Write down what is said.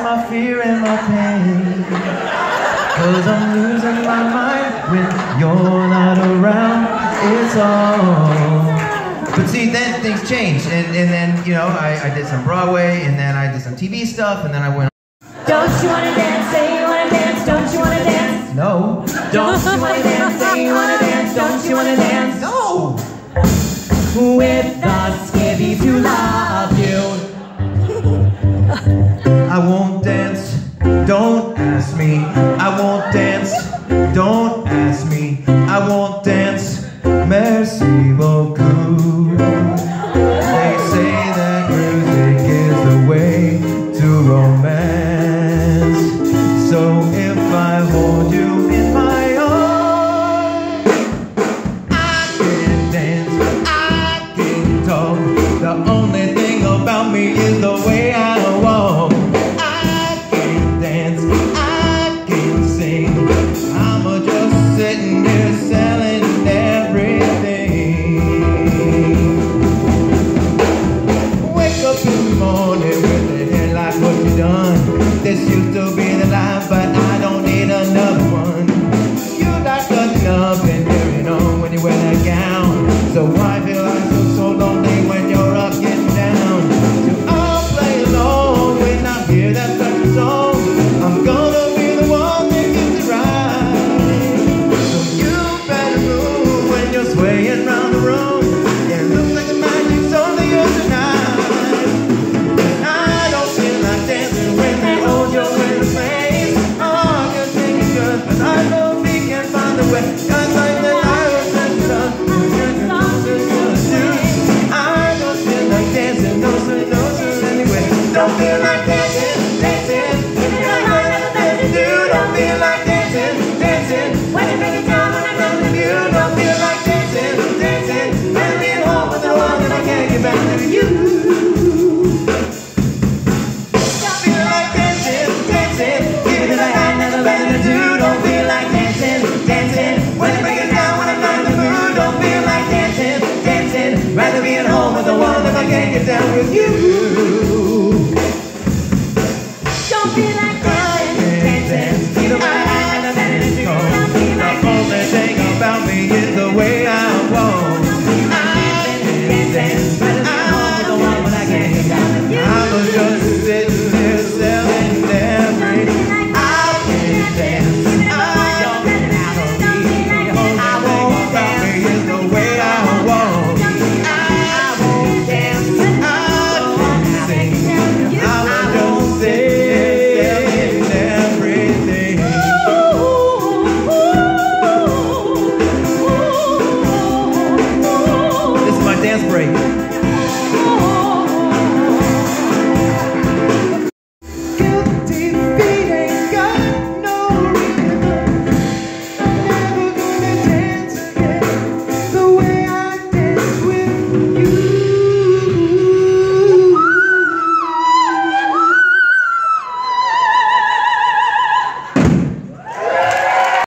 my fear and my pain. Cause I'm losing my mind when you're not around, it's all. But see, then things changed, and then, you know, I did some Broadway, and then I did some TV stuff, and then I went. Don't you wanna dance, say you wanna dance, don't you wanna dance? No. Don't you wanna dance, say you wanna dance, don't you wanna dance? No. With the skivvies who love you. I won't dance, don't ask me. I won't dance, don't ask me. I won't dance, merci beaucoup. They say that music is the way to romance. So if I hold you in my arms, I can dance, I can talk. The only thing about me is the way I walk. I can dance, I can sing. I'm just sitting here selling everything. Wake up in the morning with the head like what you done. This used to be the life, but I don't need another one. You like cutting up and carrying on when you wear that gown. So why feel like so lonely when you're up getting down? So I'll play along when I hear that special song. I'm gonna be the one that gets it right. So you better move when you're swaying round the room. It looks like the magic's only yours tonight. And I don't feel like dancing when they hold you in the face. Oh, I can think it's good, but I know we can find a way. Just like the light was meant to love. I don't feel like dancing, no sir, anyway. Don't feel like dancing.